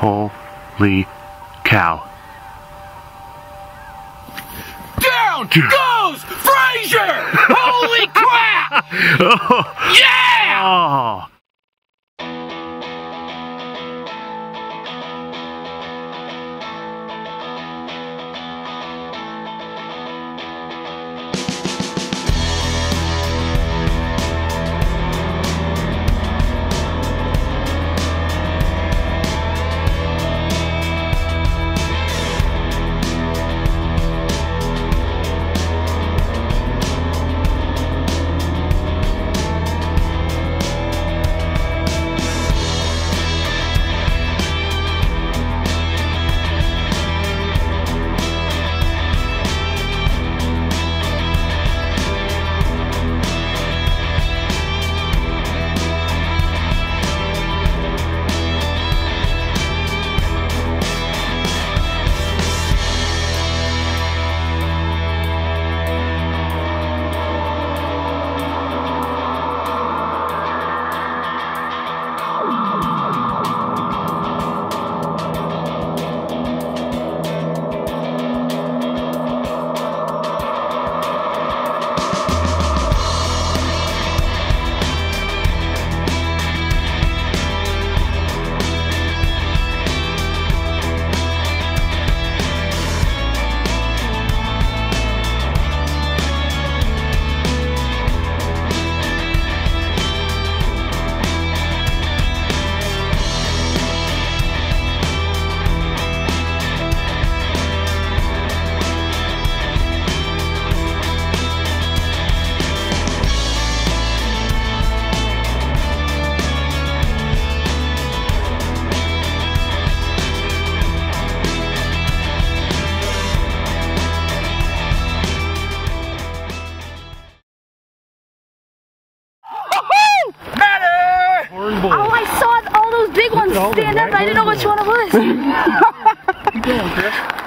Holy cow. Down goes Frazier! Holy crap! Yeah! Oh. Oh, I saw all those big ones stand up. I didn't know which one it was. Keep going, Chris.